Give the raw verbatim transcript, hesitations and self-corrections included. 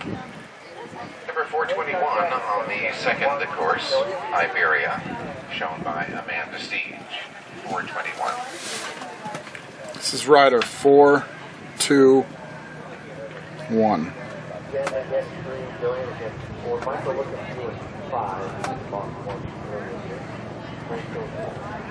Number four twenty-one on the second course, Iberia, shown by Amanda Steege. four twenty-one. This is rider four two one. Five.